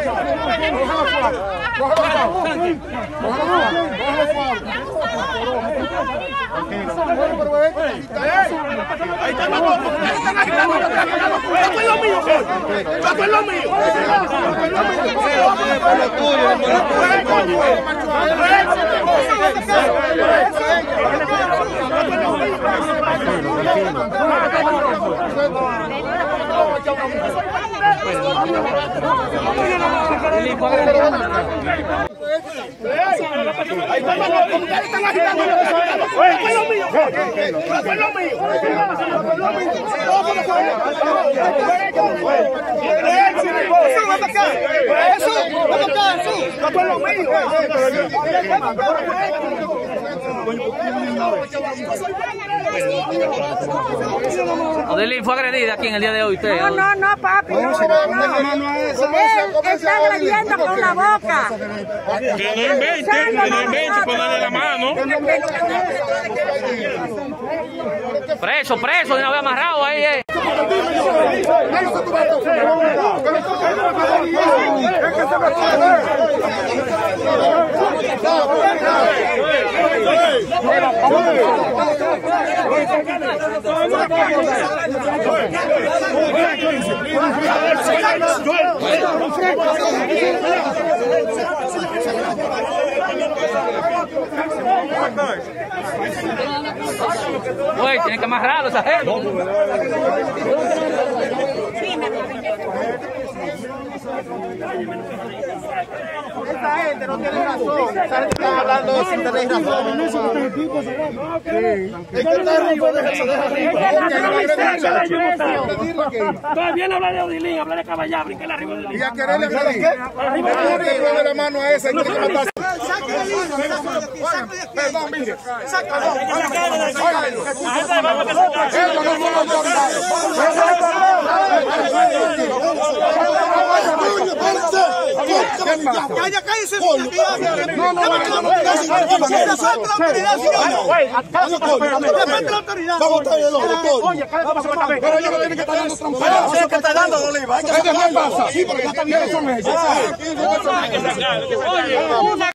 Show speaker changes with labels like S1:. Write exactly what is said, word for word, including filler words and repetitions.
S1: Ahí está la boca. Están agitando. Esto es lo mío. Esto es lo mío. Ahí está la boca. Ustedes están agitando. Esto es lo mío. Esto es lo mío.
S2: Odilín fue agredida aquí en el día de hoy. Usted,
S3: no, no, no, papi. No, no, no. Él está agrediendo con la boca.
S1: Que no invente, que no invente, ponerle la mano.
S2: Preso, preso, de una vez amarrado ahí, eh. Oye, tienen que amarrarlo esa gente.
S4: Esta gente no tiene razón. Esta gente está hablando de sin tener razón. Es que está arriba,
S1: todavía no habla de Odilín, habla de Caballabri, que es arriba de Odilín.
S4: ¿Y a quererle hablar de qué? Arriba de la mano a esa y tiene que matarse. Perdón, mire. Sácalo.
S1: ¡Calla, cállese! ¡No, no, no!
S4: Oye, pero ellos no tienen que estar dando trompadas.
S1: ¿Qué que está dando, Oliva?
S4: ¿Qué pasa? Sí, porque ya están bien, son ellos.
S2: Oye, una